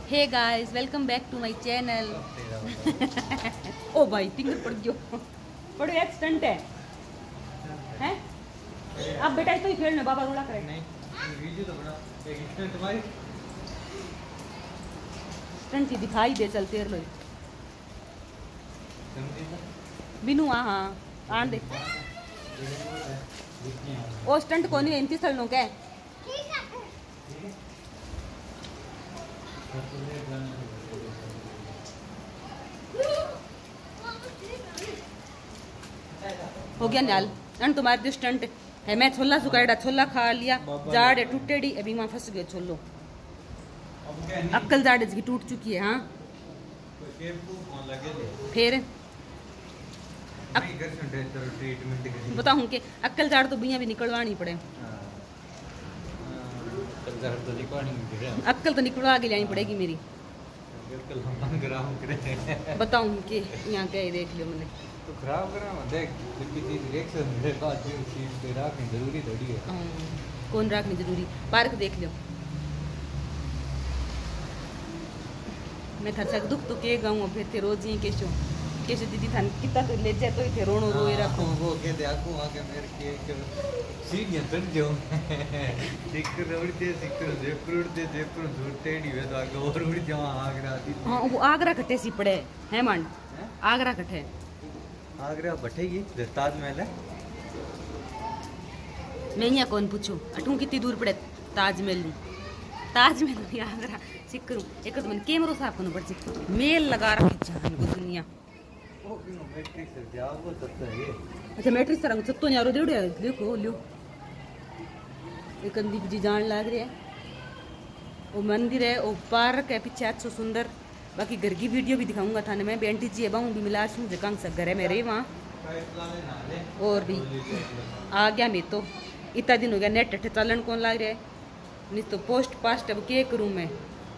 Hey guys, welcome back to my channel. ओ भाई finger पड़ गयो, पड़ो एक स्टंट है हैं? अब बेटा तो ही खेलने बाबा रोला करे नहीं वीडियो तो बना एक स्टंट तुम्हारी स्टंट ही दिखाई दे चलते लो बिनु हां आन दे ओ स्टंट कोनी है इंती सलनो के हो गया न्याल अन तुम्हारे जो स्टंट है मैं छोला सुखाड़ा छोला खा लिया जाड़ है टूटेड़ी अभी वहां फंस गयो छोलो अक्कल जाड़ इसकी टूट चुकी है। हाँ फिर बताऊं कि अक्कल जाड़ तो बिया भी निकलवानी पड़े अक्कल तो निकलवा के लानी पड़ेगी मेरी। बताऊं कि यहाँ क्या देख लियो मैंने तो खराब करा देख किसी रिएक्शन मेरे पास जो चीज पे रखनी जरूरी थोड़ी है। कौन रखनी जरूरी पार्क देख लियो मैं थर सक दुख तो के गाऊं फिर थे रोज ही केशो दीदी थान कितना तो ले जाए तो थे रोनो रोए रखो वो के देखो आके मेरे के सीढ़ियां चढ़ जाओ सिक्कर उड़ते सिक्कर जयपुर झूठेड़ी वे तो आगे और उड़ जाओ आगरा दी। हां वो आगरा कटे सी पड़े है मान आगरा कटे आगरा बैठेगी ताजमहल है मैं यहाँ कौन पूछूं अटू कितनी दूर पड़े ताजमहल भी आगरा सिक्करू एक तो मैंने कैमरो साफ करना पड़ मेल लगा रखी जान को दुनिया अच्छा मैट्रिक्स से रंग सत्तो यारो देड़ो देखो लियो एक दीप जी जान लाग रही है वो मंदिर है वो पार्क है पीछे अच्छा सुंदर बाकी घर की वीडियो भी दिखाऊंगा थाने मैं बेंटी जी बाहू भी मिला छूँ जकांग सा घर है मेरे वहाँ और भी आ गया मैं तो इतना दिन हो गया नेट अठे चलन कौन लाग रहा है नहीं तो पोस्ट पास्ट अब के करूँ मैं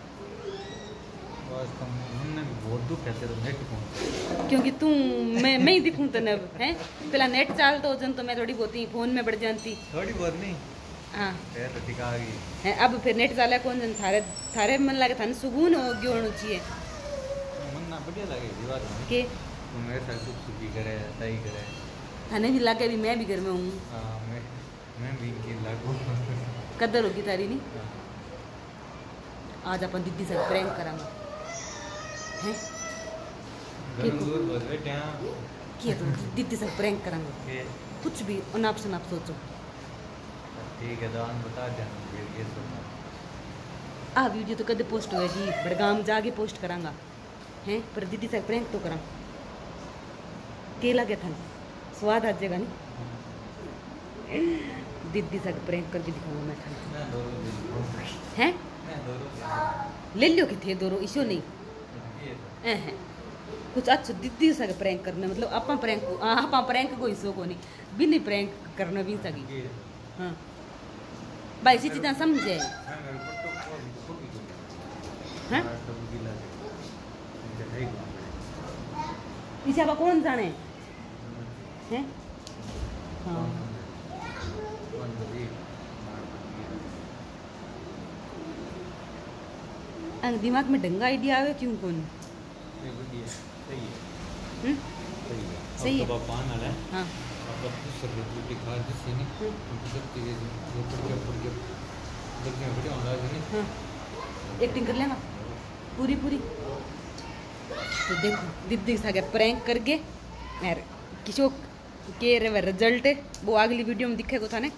क्योंकि तू मैं ही दिखूं तो नब है पहला नेट चाल तो जन तो मैं थोड़ी बहुत ही फोन में बढ़ जाती थोड़ी बहुत नहीं हाँ तो ठीक आ गई है अब फिर नेट चाला कौन जन थारे मन लगे थाने सुकून हो गयो होना चाहिए मन ना बढ़िया लगे दीवार के तू मेरे साथ दुख सुखी करे सही करे थाने भी लगे भी मैं भी घर में हूँ। हां मैं भी की लागू कदर होगी तारी नहीं आज अपन दीदी से प्रैंक करांगा हैं दूर बहुत बैठे हैं किया तो दीदी से प्रैंक करांगा कुछ भी अनाप शनाप सोचो ठीक है दान बता देना फिर ये सुनना आ वीडियो तो कदे पोस्ट होगा जी बड़गाम जाके पोस्ट करांगा हैं पर दीदी से प्रैंक तो करा के लगे था स्वाद आ जाएगा नहीं दीदी से प्रैंक करके दिखाऊंगा मैं था हैं ले लियो कि थे दोरो इशो नहीं कुछ अच्छा दीदी से प्रैंक करना मतलब आपा प्रैंक को हिस्सों को नहीं भी नहीं प्रैंक करना भी सकी। हाँ भाई सी चीज़ें समझे हैं इसे आप कौन जाने हैं? हाँ दिमाग में ढंगा आइडिया आवे क्यों कौन सही है हाँ एक्टिंग कर लेगा पूरी तो देखो दीदी सागे प्रैंक करके यार किसो के रे रिजल्ट वो अगली वीडियो में दिखेगा था ने।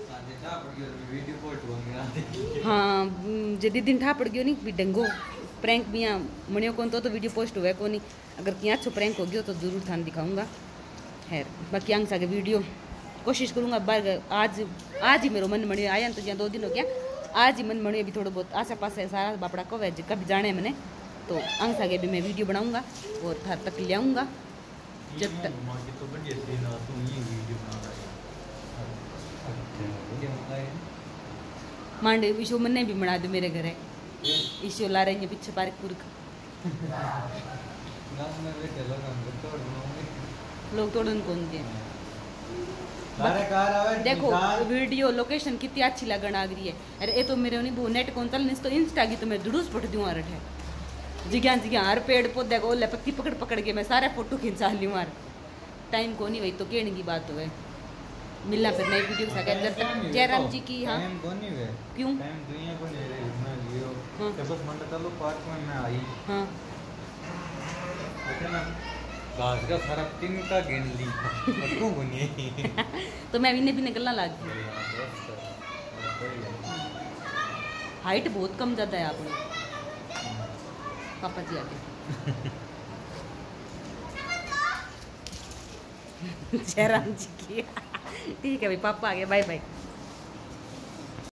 हाँ जे दीदी ठा पड़ गयो नहीं भी डंगो प्रैंक भी यहाँ मणियो कौन तो वीडियो पोस्ट हुआ को नहीं अगर क्या अच्छो प्रैंक हो गयो तो जरूर थाने दिखाऊंगा। खैर बाकी आंग सागे वीडियो कोशिश करूँगा बार आज ही मेरा मन मणियो आया तो यहाँ 2 दिन हो गया आज ही मन मणियो भी थोड़ा बहुत आसे पास सारा बापड़ा को वैज कभी जाने मैंने तो आंग सागे भी मैं वीडियो बनाऊँगा और थार तक ले आऊँगा जब तक मांडे विशो मन्ने भी बना दो मेरे घर है ईशो ला रहे हैं पीछे पार्क पूर्क लोग तोड़न कौन के देखो वीडियो लोकेशन कितनी अच्छी लगन आ गई है। अरे ये तो मेरे नहीं वो नेट कौन चल तो इंस्टा की तो मैं दुड़ूस पट दूँ रट है जिज्ञान जिज्ञान हर पेड़ पौधे को ओले पत्ती पकड़ पकड़ के मैं सारे फोटो खिंचा ली मार टाइम को नहीं वही तो कहने की बात हो मिलना फिर नई वीडियो के साथ जब तक जयराम जी की हाँ टाइम को नहीं है क्यों टाइम दुनिया को नहीं रे मैं लियो हाँ। जब बस मंडा चलो पार्क में मैं आई हाँ देखा ना घास का सारा तीन का गिन ली पटको गुनी तो मैं भी निकलना लग गई हाइट बहुत कम ज़्यादा है आपने पापा जी आगे जयराम जी की ठीक है भाई पापा आ गए बाय बाय